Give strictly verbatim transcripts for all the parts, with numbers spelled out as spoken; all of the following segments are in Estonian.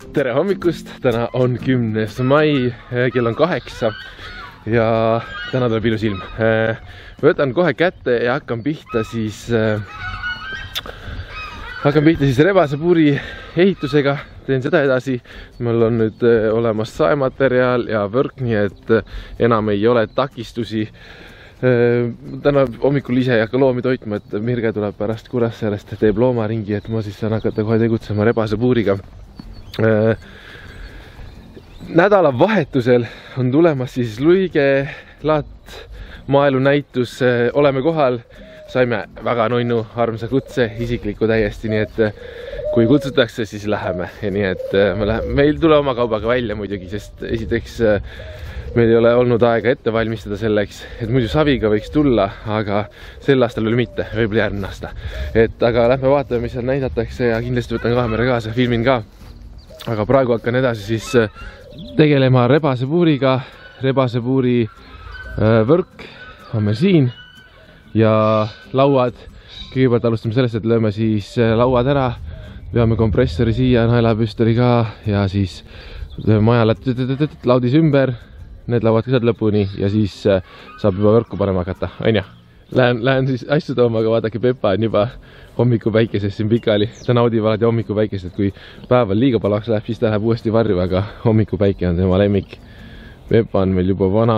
tere hommikust, täna on kümnes mai, kell on kaheksa ja täna tuleb ilus ilm. Võtan kohe kätte ja hakkan pihta siis hakkan pihta siis rebasepuuri ehitusega, teen seda edasi. Mul on nüüd olemas saematerjal ja võrk, nii et enam ei ole takistusi. Täna hommikul ise ei hakka loomi toitma, et Mirge tuleb pärast Kuressaarest, teeb loomaringi, et ma siis saan hakata kohe tegutsema rebasepuuriga. Nädalavahetusel on tulemas siis Luige laat maaelu näitus. Oleme kohal, saime väga nunnu armsa kutse, isikliku täiesti, nii et kui kutsutakse, siis läheme. Ja nii et me läheme, meil tule oma kaubaga välja muidugi, sest esiteks meil ei ole olnud aega ette valmistada selleks, et muidu saviga võiks tulla, aga sel aastal veel mitte, võib-olla järgmine aasta. Et aga lähme vaatame, mis seal näidatakse ja kindlasti võtan kaamera kaasa, filmin ka. Aga praegu hakkan edasi siis tegelema rebasepuuriga. Rebasepuuri võrk on meil siin ja lauad. Kõigepealt alustame sellest, et lööme siis lauad ära, veame kompressori siia, naelapüstoli ka ja siis majale laudis ümber, need lauad ka saad lõpuni ja siis saab juba võrku panema hakata, on ja? Lähen, lähen siis asju tooma, aga vaadake, Pepa on juba hommikupäikeses siin pikali. Ta naudib alati hommikupäikest, et kui päeval liiga palaks läheb, siis ta läheb uuesti varju, aga hommikupäike on tema lemmik. Pepa on meil juba vana,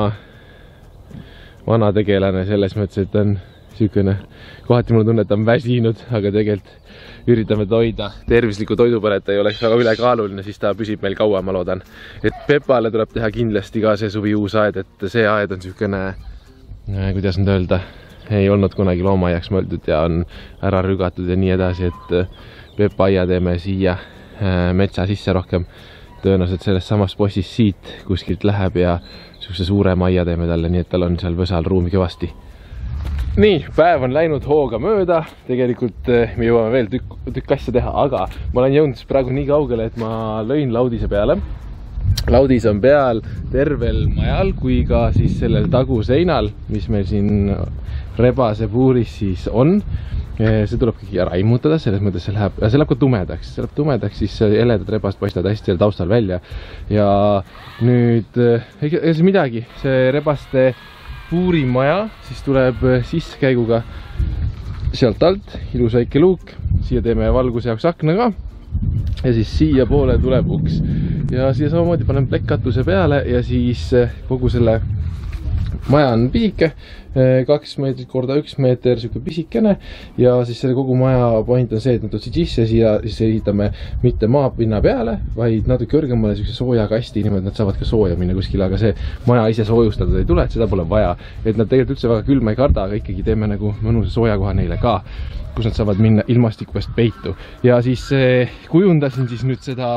vana tegelane selles mõttes, et on sükene, kohati mulle tunne, et ta on väsinud, aga tegelikult üritame hoida tervisliku toidu peale, et ta ei oleks väga ülekaaluline, siis ta püsib meil kaua, ma loodan. Et Pepale tuleb teha kindlasti ka see suvi uus aed, et see aed on sükene, kuidas nüüd öelda, ei olnud kunagi loomaaiaks mõeldud ja on ära rügatud ja nii edasi, et Pepa aia teeme siia metsa sisse rohkem. Tõenäoliselt sellest samast bossist siit kuskilt läheb ja sihukese suurema aia teeme talle, nii et tal on seal võsal ruumi kõvasti. Nii, päev on läinud hooga mööda, tegelikult me jõuame veel tükk, tükk asja teha, aga ma olen jõudnud praegu nii kaugele, et ma lõin laudise peale. Laudis on peal tervel majal kui ka siis sellel taguseinal, mis meil siin rebasepuuris siis on. See tuleb kõik ära immutada, selles mõttes see läheb, see läheb ka tumedaks, see läheb tumedaks, siis heledad rebast paistavad hästi seal taustal välja. Ja nüüd, ega see midagi, see rebaste puurimaja siis tuleb sissekäiguga sealt alt, ilus väike luuk, siia teeme valguse jaoks akna ka ja siis siia poole tuleb uks ja siia samamoodi panen plekkatuse peale ja siis kogu selle maja on piike, kaks meetrit korda üks meeter, siuke pisikene ja siis selle kogu maja point on see, et nad tulid sisse siia, siis ehitame mitte maapinna peale, vaid natuke kõrgemale siukse sooja kasti, niimoodi nad saavad ka sooja minna kuskile, aga see maja ise soojustada ei tule, et seda pole vaja, et nad tegelikult üldse väga külma ei karda, aga ikkagi teeme nagu mõnusa sooja koha neile ka, kus nad saavad minna ilmastikust peitu ja siis kujundasin siis nüüd seda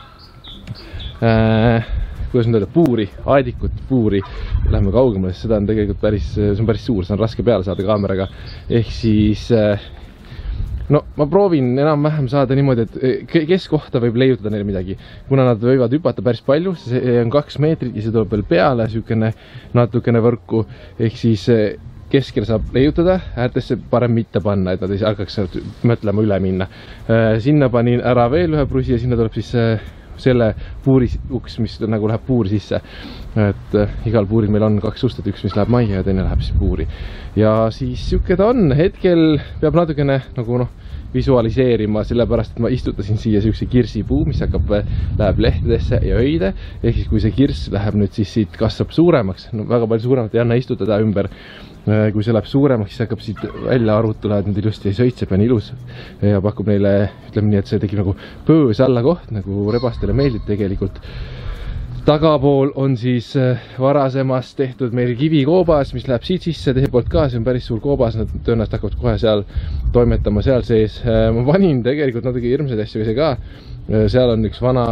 äh, kuidas nüüd öelda, puuri, aedikut puuri, lähme kaugemale, sest seda on tegelikult päris, see on päris suur, see on raske peale saada kaameraga, ehk siis no ma proovin enam-vähem saada niimoodi, et kes kohta võib leiutada neile midagi, kuna nad võivad hüpata päris palju, see on kaks meetrit ja see tuleb veel peale, sükene natukene võrku, ehk siis keskel saab leiutada, äärtesse parem mitte panna, et nad ei hakkaks mõtlema üle minna. Sinna panin ära veel ühe prusi ja sinna tuleb siis selle puuri uks, mis nagu läheb puuri sisse. Et igal puuril meil on kaks ust, et üks, mis läheb majja ja teine läheb siis puuri. Ja siis siuke ta on. Hetkel peab natukene nagu noh, visualiseerima, sellepärast, et ma istutasin siia siukse kirsipuu, mis hakkab, läheb lehtedesse ja öide. Ehk siis kui see kirss läheb nüüd siis siit kasvab suuremaks, no väga palju suuremat ei anna istutada ümber. Kui see läheb suuremaks, siis hakkab siit välja arvut tulevad nüüd ilusti ja sõitseb ja on ilus ja pakub neile, ütleme nii, et see tekib nagu pöös alla koht, nagu rebastele meeldib tegelikult. Tagapool on siis varasemast tehtud meil kivikoobas, mis läheb siit sisse, teie poolt ka, see on päris suur koobas, nad tõenäoliselt hakkavad kohe seal toimetama seal sees. Ma panin tegelikult natuke hirmsaid asju ise ka, seal on üks vana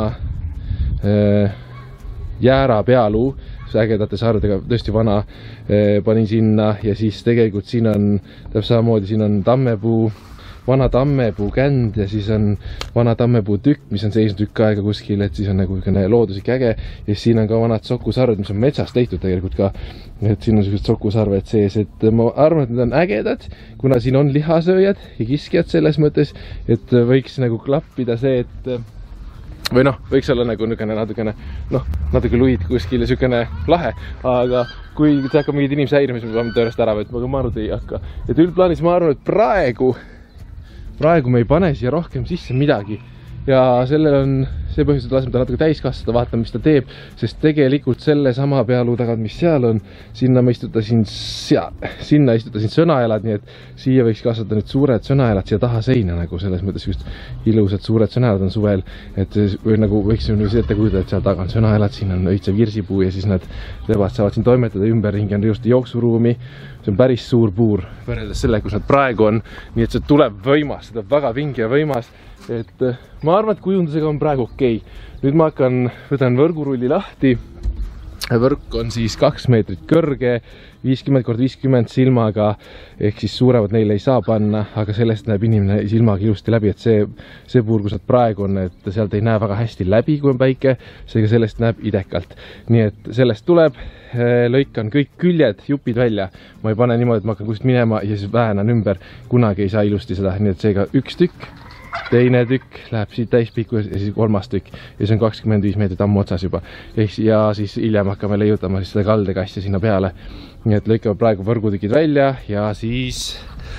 jäära pealuu, ägedate saardega, tõesti vana, panin sinna ja siis tegelikult siin on täpselt samamoodi, siin on tammepuu, vana tammepuu känd ja siis on vana tammepuu tükk, mis on seisnud tükk aega kuskil, et siis on nagu looduslik äge ja siin on ka vanad sokusarved, mis on metsast tehtud tegelikult ka, et siin on sellised sokusarved sees, et ma arvan, et need on ägedad, kuna siin on lihasööjad ja kiskjad selles mõttes, et võiks nagu klappida see, et või noh, võiks olla nagu nükene natukene, noh, natuke luid kuskil ja sükene lahe, aga kui see hakkab mingid inimesi häirima, siis me peame tõenäoliselt ära võtma, aga ma arvan, et ei hakka. Et üldplaanis ma arvan, et praegu, praegu me ei pane siia rohkem sisse midagi ja sellel on see põhjus, et laseme ta natuke täis kasvada, vaatame, mis ta teeb, sest tegelikult selle sama pealuu tagant, mis seal on, sinna ma istutasin seal, sinna istutasin sõnajalad, nii et siia võiks kasvada nüüd suured sõnajalad siia taha seina, nagu selles mõttes just ilusad suured sõnajalad on suvel, et või nagu võiksime nüüd ette kujuda, et seal taga on sõnajalad, siin on õitsev virsipuu ja siis need rebad saavad siin toimetada, ümberringi on just jooksuruumi, see on päris suur puur võrreldes selle, kus nad praegu on, nii et see tuleb võimas, see tuleb väga vinge ja võimas. Et ma arvan, et kujundusega on praegu okei. Nüüd ma hakkan, võtan võrgurulli lahti. Võrk on siis kaks meetrit kõrge, viiskümmend korda viiskümmend silmaga, ehk siis suuremad neile ei saa panna, aga sellest näeb inimene silmaga ilusti läbi, et see, see puur, kus nad praegu on, et sealt ei näe väga hästi läbi, kui on päike, seega sellest näeb idekalt. Nii et sellest tuleb, lõikan kõik küljed, jupid välja. Ma ei pane niimoodi, et ma hakkan kuskilt minema ja siis väänan ümber, kunagi ei saa ilusti seda, nii et seega üks tükk. Teine tükk läheb siit täispikku ja siis kolmas tükk ja see on kakskümmend viis meetrit ammu otsas juba ja siis hiljem hakkame leiutama siis seda kaldekassi sinna peale, nii et lõikame praegu võrgutükid välja ja siis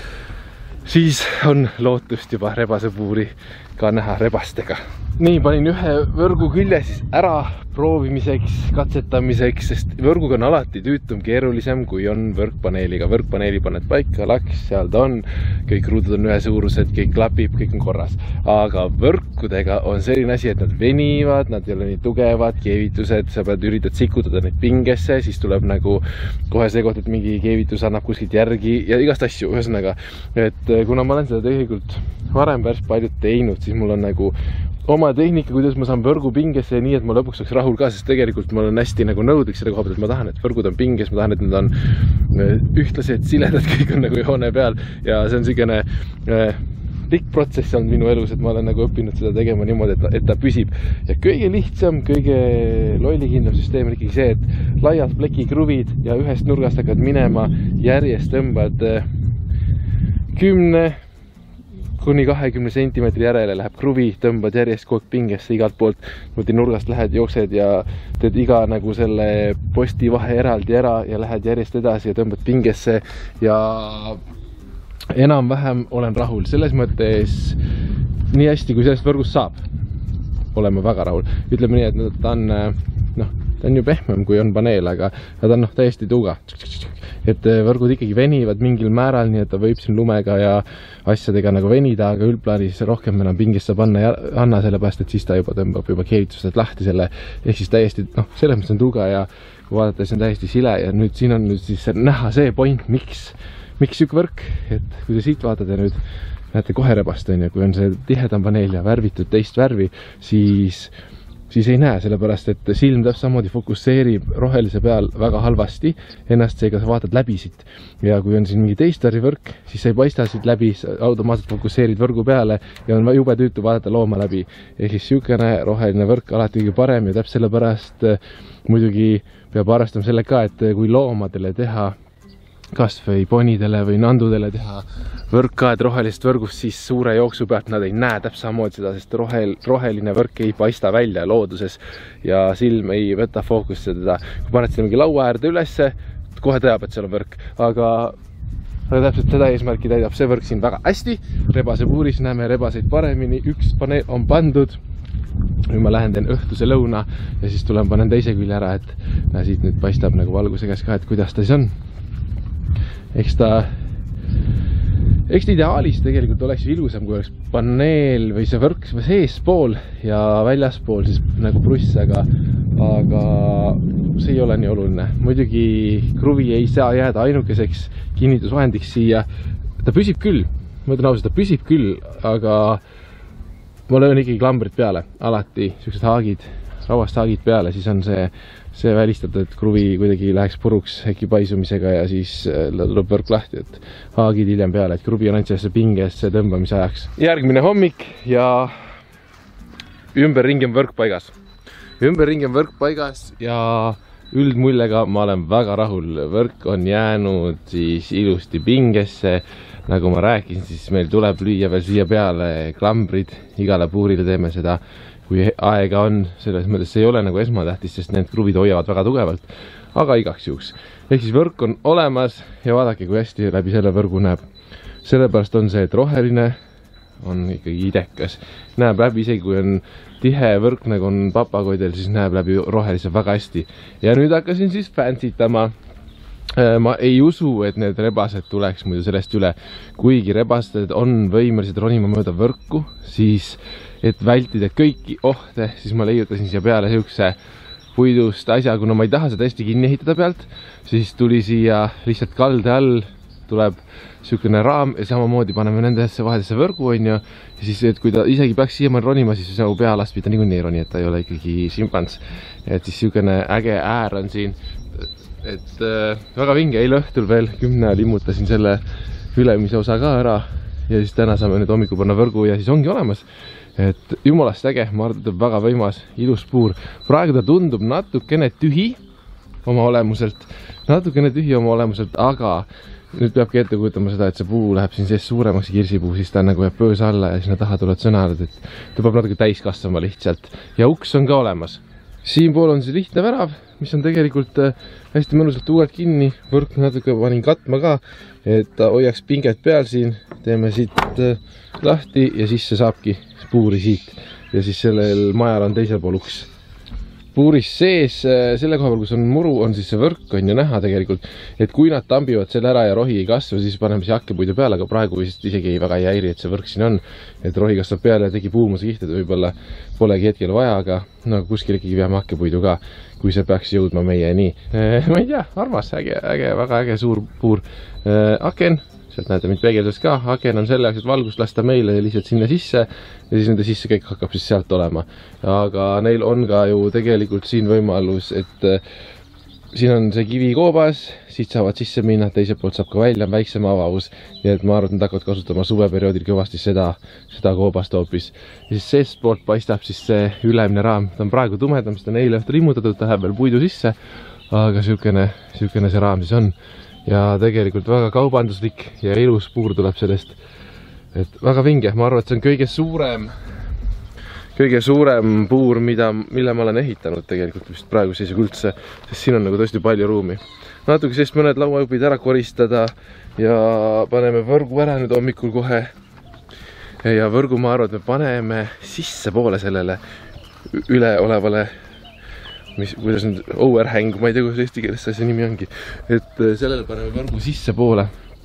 siis on lootust juba rebasepuuri ka näha rebastega. Nii, panin ühe võrgu külje siis ära proovimiseks, katsetamiseks, sest võrguga on alati tüütum keerulisem, kui on võrkpaneeliga. Võrkpaneeli paned paika, laks, seal ta on, kõik ruudud on ühe suurused, kõik klapib, kõik on korras. Aga võrkudega on selline asi, et nad venivad, nad ei ole nii tugevad, keevitused, sa pead üritad sikutada neid pingesse, siis tuleb nagu kohe see koht, et mingi keevitus annab kuskilt järgi ja igast asju, ühesõnaga. Et kuna ma olen seda tegelikult varem päris palju teinud, siis mul on nagu oma tehnika, kuidas ma saan võrgu pingesse nii, et ma lõpuks oleks rahul ka, sest tegelikult ma olen hästi nagu nõudlik selle koha pealt, et ma tahan, et võrgud on pinges, ma tahan, et nad on ühtlased, siledad, kõik on nagu joone peal ja see on selline äh, pikk protsess on minu elus, et ma olen nagu õppinud seda tegema niimoodi, et ta, et ta püsib. Ja kõige lihtsam, kõige lollikindlam süsteem on ikkagi see, et laiad plekikruvid ja ühest nurgast hakkad minema, järjest tõmbad kümne kuni kahekümne sentimeetri järele läheb kruvi, tõmbad järjest kogu pingesse igalt poolt, niimoodi nurgast lähed, jooksed ja teed iga nagu selle posti vahe eraldi ära ja lähed järjest edasi ja tõmbad pingesse ja enam-vähem olen rahul. Selles mõttes nii hästi, kui sellest võrgust saab, oleme väga rahul. Ütleme nii, et ta on, noh, ta on ju pehmem, kui on paneel, aga ta on noh, täiesti tuuga. Et võrgud ikkagi venivad mingil määral, nii et ta võib siin lumega ja asjadega nagu venida, aga üldplaanis rohkem enam pingisse panna ja anna selle pääst, et siis ta juba tõmbab juba keevitused lahti selle, ehk siis täiesti, noh, selles mõttes on tuuga ja kui vaadata, siis on täiesti sile ja nüüd siin on nüüd siis näha see point, miks, miks siuke võrk, et kui te siit vaatate nüüd, näete kohe rebast on ja kui on see tihedam paneel ja värvitud teist värvi, siis siis ei näe, sellepärast et silm täpselt samamoodi fokusseerib rohelise peal väga halvasti ennast, seega sa vaatad läbi siit. Ja kui on siin mingi teist värvi võrk, siis sa ei paista siit läbi, automaatselt fokusseerid võrgu peale ja on jube tüütu vaadata looma läbi. Ehk siis siukene roheline võrk alati kõige parem ja täpselt sellepärast muidugi peab arvestama selle ka, et kui loomadele teha kas või ponidele või nandudele teha võrk ka, et rohelist võrgust siis suure jooksu pealt nad ei näe täpselt samamoodi seda, sest rohel, roheline võrk ei paista välja looduses ja silm ei võta fookusse teda. Kui paned selle mingi laua äärde ülesse, kohe teab, et seal on võrk, aga, aga täpselt seda eesmärki täidab see võrk siin väga hästi. Rebase puuris näeme rebaseid paremini, üks paneel on pandud. Nüüd ma lähen teen õhtuse lõuna ja siis tulen panen teise külje ära, et näe, siit nüüd paistab nagu valguse käes ka, et kuidas ta siis on. Eks ta, eks ta ideaalis tegelikult oleks ilusam, kui oleks paneel või see võrk seespool ja väljaspool siis nagu bruss, aga, aga see ei ole nii oluline. Muidugi kruvi ei saa jääda ainukeseks kinnitusvahendiks siia. Ta püsib küll, ma ütlen ausalt, ta püsib küll, aga ma löön ikkagi klambrit peale, alati siuksed haagid, rauast haagid peale, siis on see see välistatud, et kruvi kuidagi läheks puruks äkki paisumisega ja siis tuleb võrk lahti, et haagid hiljem peale, et kruvi on ainult sellesse pingesse tõmbamise ajaks. Järgmine hommik ja ümberringi on võrk paigas. Ümberringi on võrk paigas ja üldmullega ma olen väga rahul. Võrk on jäänud siis ilusti pingesse, nagu ma rääkisin, siis meil tuleb lüüa veel siia peale klambrid, igale puurile teeme seda, kui aega on, selles mõttes ei ole nagu esmatähtis, sest need kruvid hoiavad väga tugevalt, aga igaks juhuks. Ehk siis võrk on olemas ja vaadake, kui hästi läbi selle võrgu näeb. Sellepärast on see, et roheline on ikkagi idekas. Näeb läbi isegi, kui on tihe võrk, nagu on papagoidel, siis näeb läbi rohelise väga hästi. Ja nüüd hakkasin siis fantsitama. Ma ei usu, et need rebased tuleks muidu sellest üle. Kuigi rebased on võimelised ronima mööda võrku, siis et vältida kõiki ohte, siis ma leiutasin siia peale siukse puidust asja, kuna ma ei taha seda hästi kinni ehitada pealt, siis tuli siia lihtsalt kalde all tuleb siukene raam ja samamoodi paneme nendesse vahedesse võrgu, on ju, ja siis, et kui ta isegi peaks siiamaani ronima, siis nagu pealast pidi niikuinii roni, et ta ei ole ikkagi šimpans. Et siis siukene äge äär on siin, et äh, väga vinge, eile õhtul veel kümne ajal immutasin selle ülemise osa ka ära ja siis täna saame nüüd hommikul panna võrgu ja siis ongi olemas. Et jumalast äge, ma arvan, et väga võimas, ilus puur. Praegu ta tundub natukene tühi oma olemuselt, natukene tühi oma olemuselt, aga nüüd peabki ette kujutama seda, et see puu läheb siin sees suuremaks kirsipuu, siis ta nagu jääb pöös alla ja sinna taha tulevad sõnalad, et ta peab natuke täis kasvama lihtsalt. Ja uks on ka olemas. Siinpool on see lihtne värav, mis on tegelikult hästi mõnusalt uuelt kinni. Võrk natuke panin katma ka, et ta hoiaks pinget peal siin. Teeme siit lahti ja sisse saabki puuri siit. Ja siis sellel majal on teisel pool uks. Puuris sees, selle koha peal, kus on muru, on siis see võrk on ju näha tegelikult, et kui nad tambivad selle ära ja rohi ei kasva, siis paneme siia hakkepuidu peale, aga praegu isegi ei väga ei häiri, et see võrk siin on, et rohi kasvab peale ja tegi puumuse kihted, võib-olla polegi hetkel vaja, aga no, kuskil ikkagi peame hakkepuidu ka, kui see peaks jõudma meieni. Ma ei tea, armas, äge, äge, väga äge suur puur. Aken, sealt näete mind peegeldust ka, aken on selle jaoks, et valgust lasta meile lihtsalt sinna sisse ja siis nende sisse kõik hakkab siis sealt olema. Aga neil on ka ju tegelikult siin võimalus, et siin on see kivi koobas, siit saavad sisse minna, teiselt poolt saab ka välja väiksem avavus, nii et ma arvan, et nad hakkavad kasutama suveperioodil kõvasti seda, seda koobast hoopis. Ja siis seest poolt paistab siis see ülemine raam, ta on praegu tumedam, sest on eile õhtul immutatud, ta läheb veel puidu sisse, aga siukene, siukene see raam siis on. Ja tegelikult väga kaubanduslik ja ilus puur tuleb sellest, et väga vinge, ma arvan, et see on kõige suurem, kõige suurem puur, mida, mille ma olen ehitanud tegelikult vist praegu seisuga üldse, sest siin on nagu tõesti palju ruumi. Natuke sest mõned lauaõpid ära koristada ja paneme võrgu ära nüüd hommikul kohe. Ja võrgu ma arvan, et me paneme sisse poole sellele üle olevale mis, kuidas nüüd, overhang, ma ei tea, kuidas eesti keeles see nimi ongi, et sellele paneme võrgu sisse poole,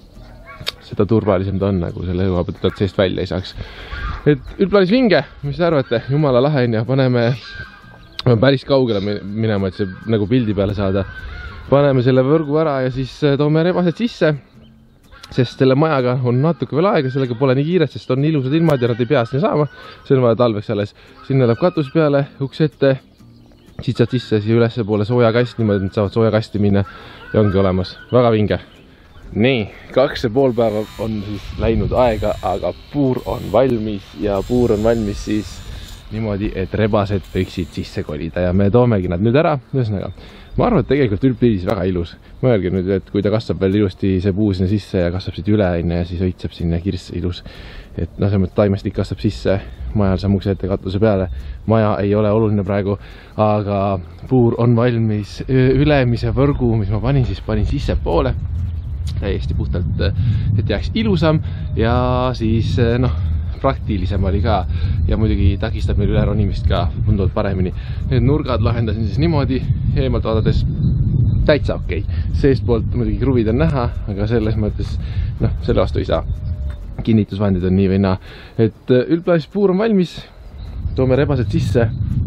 seda turvalisem ta on, nagu selle jõuab, et ta seest välja ei saaks. Et üldplaanis vinge, mis te arvate, jumala lahe on ja paneme päris kaugele minema, et see nagu pildi peale saada. Paneme selle võrgu ära ja siis toome rebased sisse, sest selle majaga on natuke veel aega, sellega pole nii kiiret, sest on ilusad ilmad ja nad ei pea sinna saama, see on vaja talveks alles. Sinna läheb katus peale, uks ette, siit saad sisse siia ülesse poole soojakast, niimoodi nad saavad soojakasti minna ja ongi olemas. Väga vinge. Nii, kaks ja pool päeva on siis läinud aega, aga puur on valmis ja puur on valmis siis niimoodi, et rebased võiksid sisse kolida ja me toomegi nad nüüd ära. Ühesõnaga, ma arvan, et tegelikult üldpildis väga ilus. Mõelge nüüd, et kui ta kasvab veel ilusti see puu sinna sisse ja kasvab siit üle ja siis õitseb sinna kirss ilus. Et noh, see mõttes taimestik kasvab sisse, majal saab ukse ette katuse peale. Maja ei ole oluline praegu, aga puur on valmis ülemise võrgu, mis ma panin, siis panin sisse poole. Täiesti puhtalt, et jääks ilusam ja siis noh, praktilisem oli ka ja muidugi takistab meil üle ronimist ka tunduvalt paremini. Need nurgad lahendasin siis niimoodi, eemalt vaadates täitsa okei. Seest poolt muidugi kruvid on näha, aga selles mõttes, noh, selle vastu ei saa. Kinnitusvandid on nii või naa. Et üldplaanis puur on valmis, toome rebased sisse.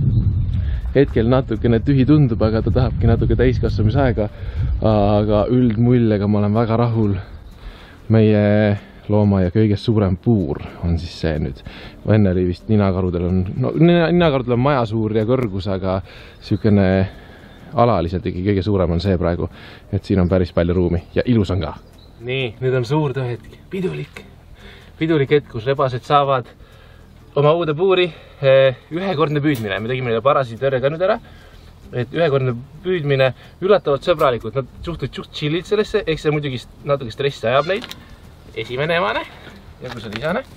Hetkel natukene tühi tundub, aga ta tahabki natuke täiskasvamisaega. Aga üldmullega ma olen väga rahul. Meie looma ja kõigest suurem puur on siis see nüüd. Enne oli vist ninakarudel on, no ninakarudel on maja suur ja kõrgus, aga siukene alaliselt ikkagi kõige suurem on see praegu. Et siin on päris palju ruumi ja ilus on ka. Nii, nüüd on suur hetk, pidulik. Pidulik hetk, kus rebased saavad oma uude puuri. Ühekordne püüdmine, me tegime neile parasi tõrje ka nüüd ära. Et ühekordne püüdmine, üllatavalt sõbralikud, nad suhtuvad suht chillid sellesse, eks see muidugi natuke stressi ajab neid. esimene emane ja kus on isane?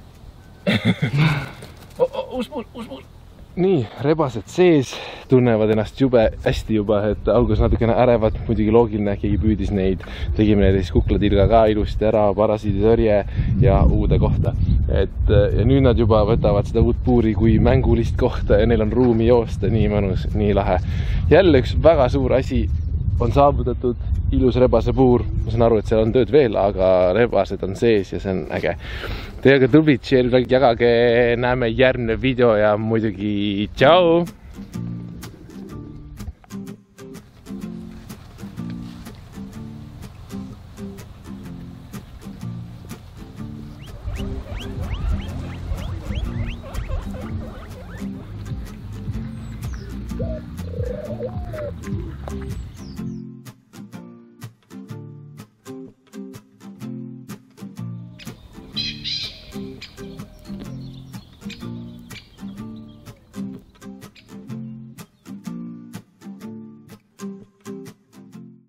oh, oh, uus puul, uus puul. Nii, rebased sees tunnevad ennast jube hästi juba, et algus natukene ärevad, muidugi loogiline, keegi püüdis neid, tegime neile siis kuklatilga ka ilusti ära, parasiiditõrje ja uude kohta. Et, ja nüüd nad juba võtavad seda uut puuri kui mängulist kohta ja neil on ruumi joosta, nii mõnus, nii lahe. Jälle üks väga suur asi on saavutatud, ilus rebase puur. Ma saan aru, et seal on tööd veel, aga rebased on sees ja see on äge. Teiega tublid, share, jagage, näeme järgmine video ja muidugi tšau!